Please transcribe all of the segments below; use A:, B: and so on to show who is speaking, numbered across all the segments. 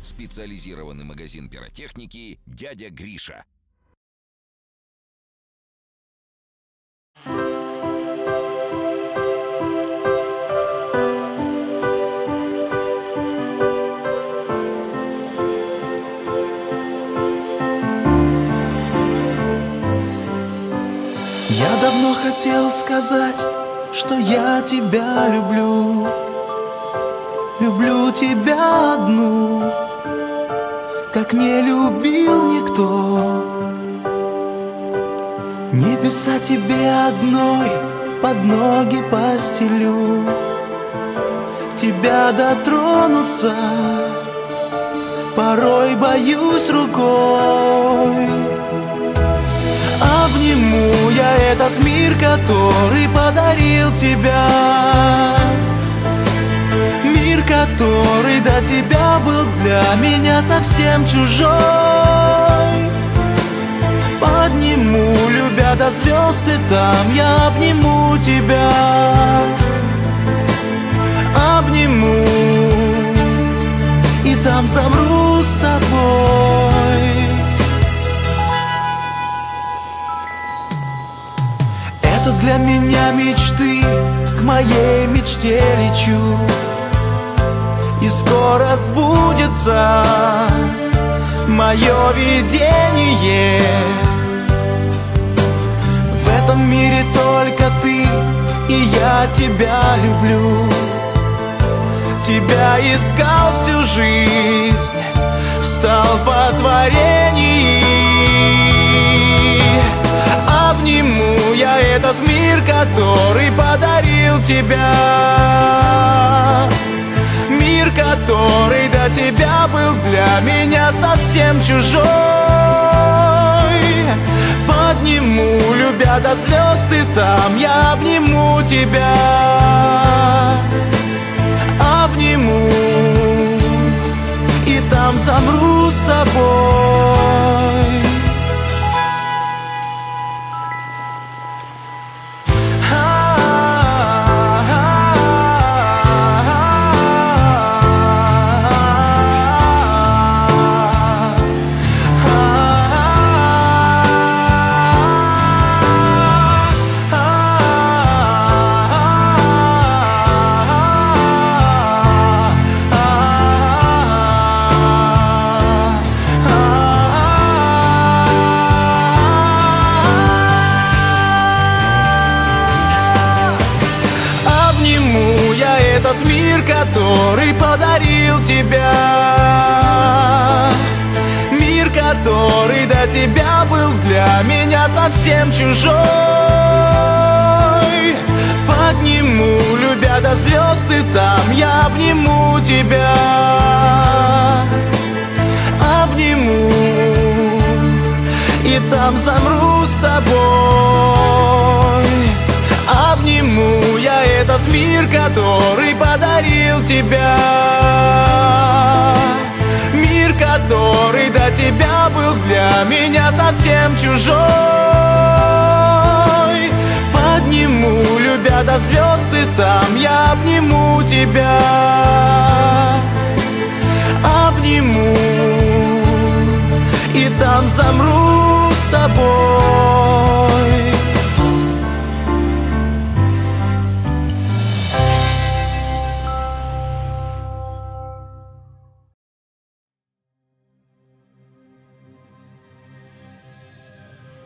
A: Специализированный магазин пиротехники «Дядя Гриша».
B: Я давно хотел сказать, что я тебя люблю. Люблю тебя одну, как не любил никто. Небеса тебе одной под ноги постелю. Тебя дотронуться порой боюсь рукой. Обниму я этот мир, который подарил тебя. Мир, который до тебя был для меня совсем чужой. Подниму, любя до звезд, и там я обниму тебя. Обниму, и там замру с тобой. Это для меня мечты, к моей мечте лечу. И скоро сбудется мое видение. В этом мире только ты, и я тебя люблю. Тебя искал всю жизнь, стал по творению. Обниму я этот мир, который подарил тебя. Мир, который до тебя был для меня совсем чужой. Подниму, любя до звезд, и там я обниму тебя. Обниму, и там замру с тобой. Этот мир, который подарил тебя. Мир, который до тебя был для меня совсем чужой. Подниму, любя до звезд, и там я обниму тебя. Обниму, и там замру с тобой. Обниму я этот мир, который подарил тебя. Мир, который до тебя был для меня совсем чужой. Подниму, любя до звезд, и там я обниму тебя. Обниму, и там замру с тобой.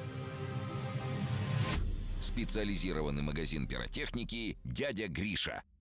A: Специализированный магазин пиротехники «Дядя Гриша».